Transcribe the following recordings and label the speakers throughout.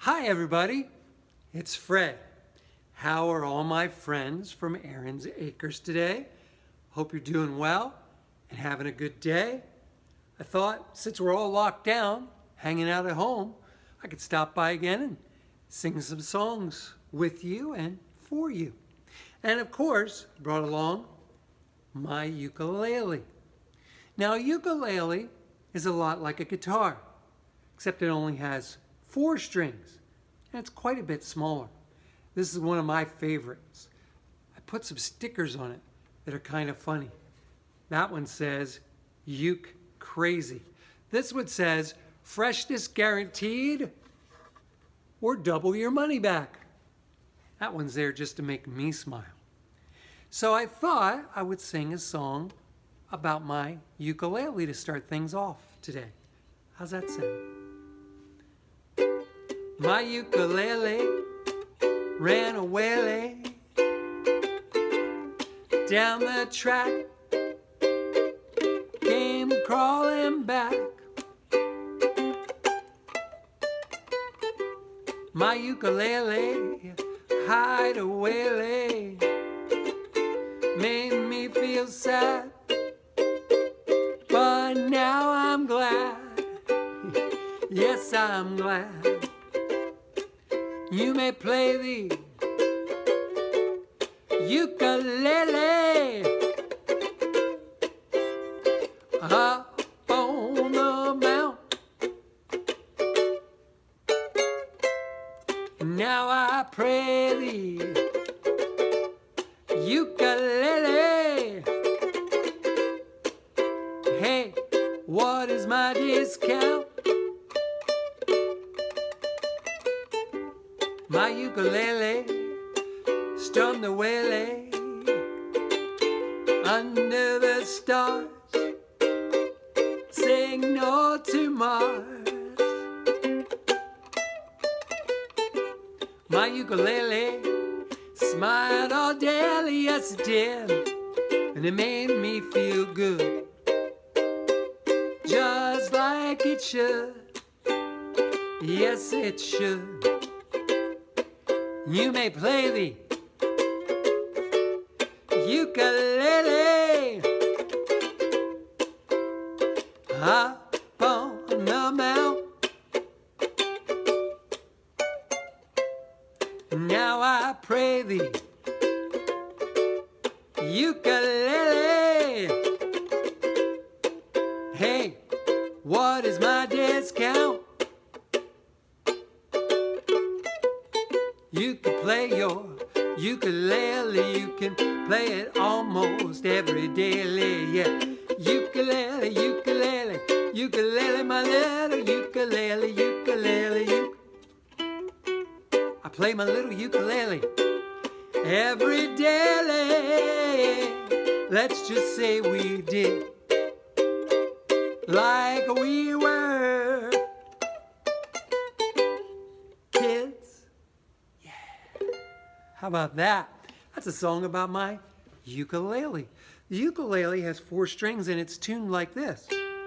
Speaker 1: Hi everybody, it's Fred. How are all my friends from Aaron's Acres today? Hope you're doing well and having a good day. I thought since we're all locked down, hanging out at home, I could stop by again and sing some songs with you and for you. And of course, brought along my ukulele. Now a ukulele is a lot like a guitar, except it only has 4 strings, and it's quite a bit smaller. This is one of my favorites. I put some stickers on it that are kind of funny. That one says, "Uke Crazy." This one says, "Freshness guaranteed," or "Double your money back." That one's there just to make me smile. So I thought I would sing a song about my ukulele to start things off today. How's that sound? My ukulele ran away down the track, came crawling back. My ukulele hideaway made me feel sad, but now I'm glad. Yes, I'm glad. You may play the ukulele up on the mountain. Now I pray the ukulele. Hey, what is my discount? My ukulele strummed the waylay under the stars, signal to Mars. My ukulele smiled all daily, yes it did, and it made me feel good, just like it should. Yes, it should. You may play the ukulele up on the mountain. Now I pray the ukulele. Hey, what is my discount? You can play your ukulele, you can play it almost every day, yeah. Ukulele, ukulele, ukulele, my little ukulele, ukulele, I play my little ukulele every day. Let's just say we did, like we were kids. How about that? That's a song about my ukulele. The ukulele has 4 strings and it's tuned like this.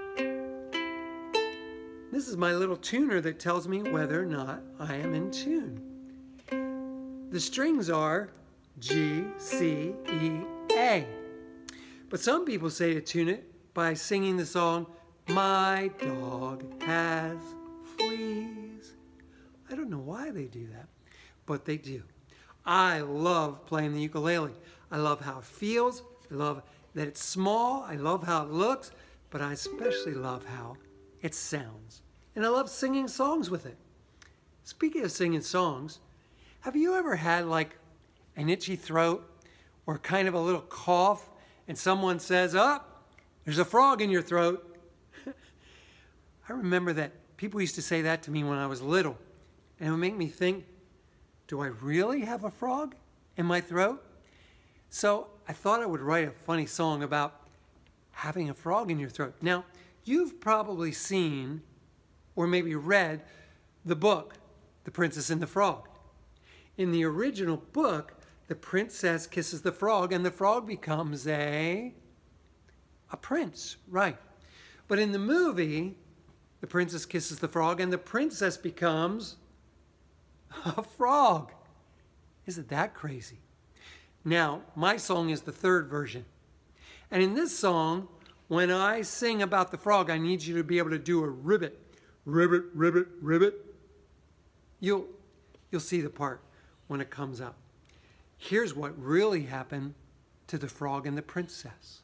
Speaker 1: This is my little tuner that tells me whether or not I am in tune. The strings are G, C, E, A. But some people say to tune it by singing the song, "My dog has fleas." I don't know why they do that, but they do. I love playing the ukulele. I love how it feels. I love that it's small. I love how it looks, but I especially love how it sounds. And I love singing songs with it. Speaking of singing songs, have you ever had like an itchy throat or kind of a little cough and someone says, "Oh, there's a frog in your throat"? I remember that people used to say that to me when I was little, and it would make me think, do I really have a frog in my throat? So I thought I would write a funny song about having a frog in your throat. Now, you've probably seen or maybe read the book, The Princess and the Frog. In the original book, the princess kisses the frog and the frog becomes a prince, right? But in the movie, the princess kisses the frog and the princess becomes a frog. Isn't that crazy? Now, my song is the third version. And in this song, when I sing about the frog, I need you to be able to do a ribbit. Ribbit, ribbit, ribbit. You'll see the part when it comes up. Here's what really happened to the frog and the princess.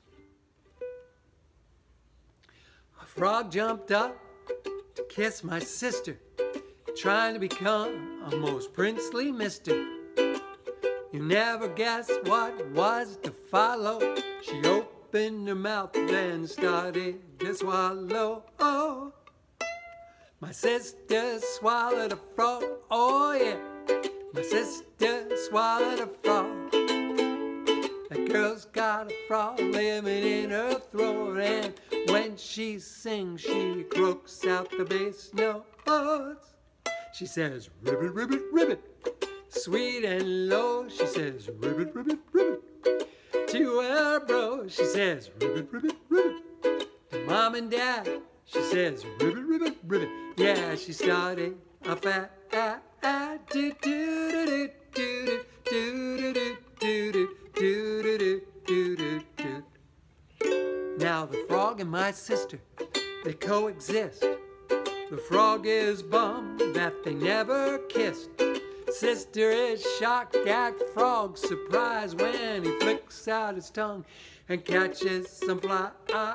Speaker 1: A frog jumped up to kiss my sister, trying to become a most princely mister. You never guess what was to follow. She opened her mouth and started to swallow. Oh, my sister swallowed a frog. Oh yeah, my sister swallowed a frog. That girl's got a frog living in her throat, and when she sings, she croaks out the bass notes. She says, ribbit, ribbit, ribbit. Sweet and low, she says, ribbit, ribbit, ribbit. To her bro, she says, ribbit, ribbit, ribbit. To mom and dad, she says, ribbit, ribbit, ribbit. Yeah, she started a fat do do do do do do do do do do do do. Now the frog and my sister, they coexist. The frog is bummed that they never kissed. Sister is shocked at frog's surprise when he flicks out his tongue and catches some flies.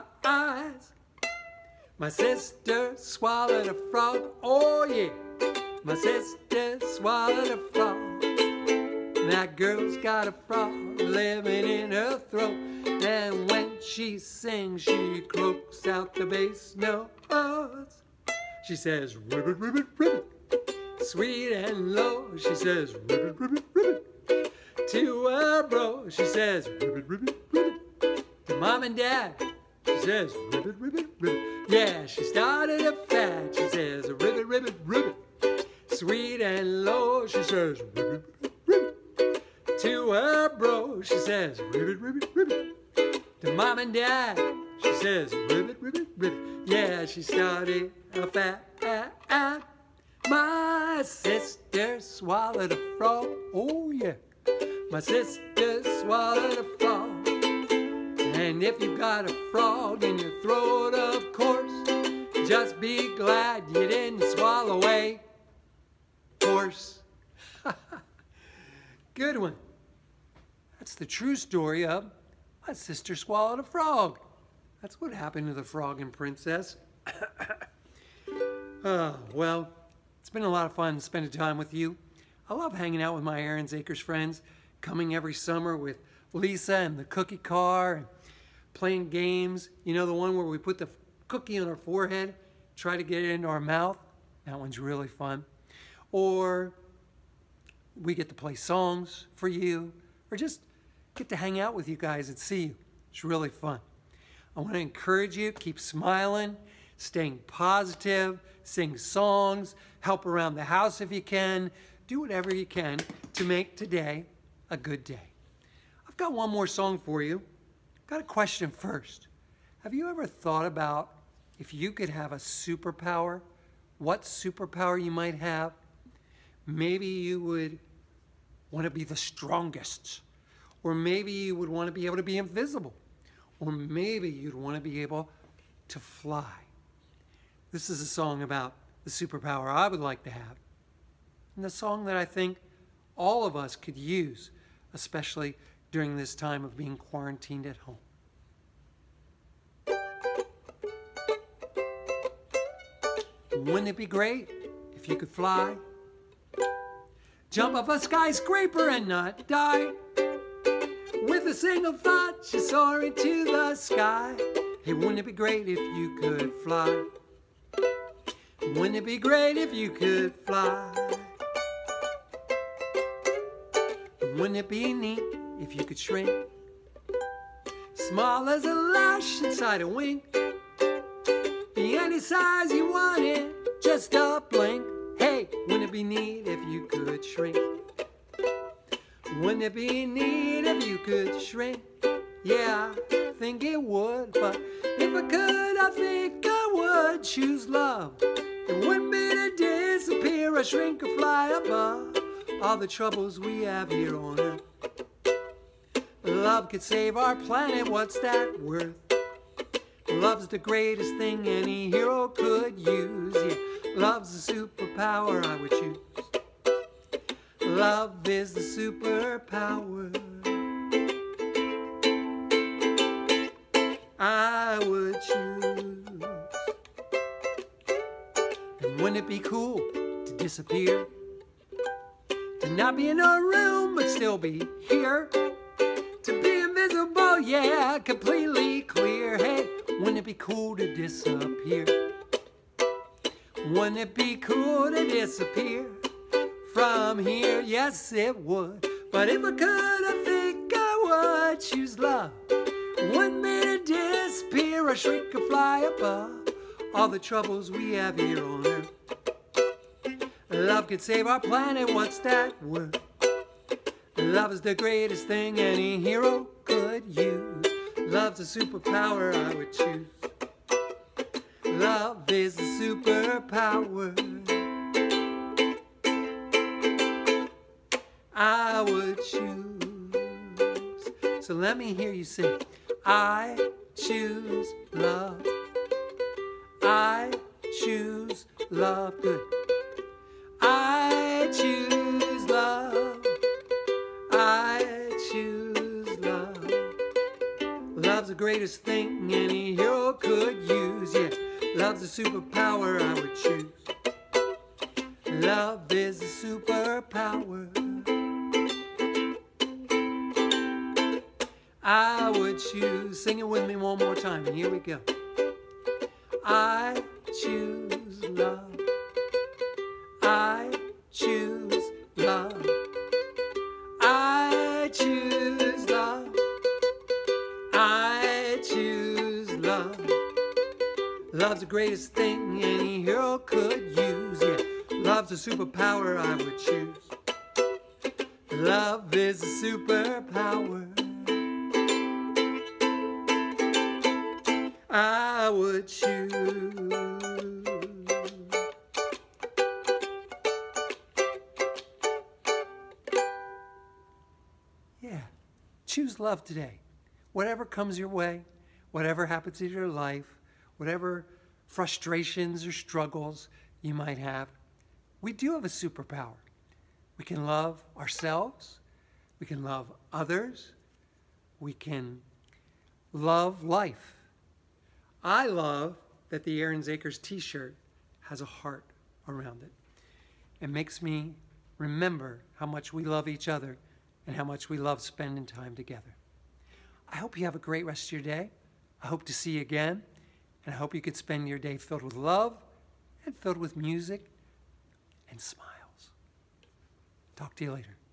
Speaker 1: My sister swallowed a frog, oh yeah. My sister swallowed a frog. That girl's got a frog living in her throat, and when she sings, she croaks out the bass notes. She says, ribbit, ribbit, ribbit. Sweet and low, she says, ribbit, ribbit, ribbit. To her bro, she says, ribbit, ribbit, ribbit. To mom and dad, she says, ribbit, ribbit, ribbit. Yeah, she started a fad, she says, ribbit, ribbit, ribbit. Sweet and low, she says, ribbit, ribbit, ribbit. To her bro, she says, ribbit, ribbit, ribbit. To mom and dad, she says, ribbit, ribbit, ribbit. Yeah, she started a fad. My sister swallowed a frog, oh yeah. My sister swallowed a frog. And if you've got a frog in your throat, of course, just be glad you didn't swallow a horse. Good one. That's the true story of my sister swallowed a frog. That's what happened to the frog and princess. Well, it's been a lot of fun spending time with you. I love hanging out with my Aaron's Acres friends, coming every summer with Lisa and the cookie car, and playing games. You know, the one where we put the cookie on our forehead, try to get it into our mouth. That one's really fun. Or we get to play songs for you, or just get to hang out with you guys and see you. It's really fun. I want to encourage you, keep smiling, staying positive, sing songs, help around the house if you can, do whatever you can to make today a good day. I've got one more song for you. Got a question first. Have you ever thought about if you could have a superpower, what superpower you might have? Maybe you would want to be the strongest, or maybe you would want to be able to be invisible, or maybe you'd want to be able to fly. This is a song about the superpower I would like to have, and the song that I think all of us could use, especially during this time of being quarantined at home. Wouldn't it be great if you could fly? Jump off a skyscraper and not die. With a single thought, you soar into the sky. Hey, wouldn't it be great if you could fly? Wouldn't it be great if you could fly? Wouldn't it be neat if you could shrink? Small as a lash inside a wink. Be any size you wanted, just a blink. Hey, wouldn't it be neat if you could shrink? Wouldn't it be neat if you could shrink? Yeah, I think it would, but if I could, I think I would choose love. It wouldn't be to disappear or shrink or fly above. all the troubles we have here on earth. Love could save our planet, what's that worth? Love's the greatest thing any hero could use. Yeah, love's the superpower I would choose. Love is the superpower I would choose. And wouldn't it be cool to disappear? To not be in a room but still be here? To be invisible, yeah, completely clear. Hey, wouldn't it be cool to disappear? Wouldn't it be cool to disappear from here? Yes, it would. But if I could, I think I would choose love. Wouldn't be to disappear or shrink or fly above all the troubles we have here on earth. Love could save our planet, what's that worth? Love is the greatest thing any hero could use. Love's a superpower I would choose. Love is the superpower I would choose. So let me hear you sing. I choose love. I choose love. Good. I choose love. I choose love. Love's the greatest thing any hero could use. Yeah, love's a superpower I would choose. Love is a superpower I would choose. Sing it with me one more time, and here we go. I choose love. I choose love. I choose love. I choose love. Love's the greatest thing any hero could use. Yeah, love's a superpower I would choose. Love is a superpower I would choose. Yeah, choose love today. Whatever comes your way, whatever happens in your life, whatever frustrations or struggles you might have, we do have a superpower. We can love ourselves. We can love others. We can love life. I love that the Aaron's Acres t-shirt has a heart around it. It makes me remember how much we love each other and how much we love spending time together. I hope you have a great rest of your day. I hope to see you again. And I hope you could spend your day filled with love and filled with music and smiles. Talk to you later.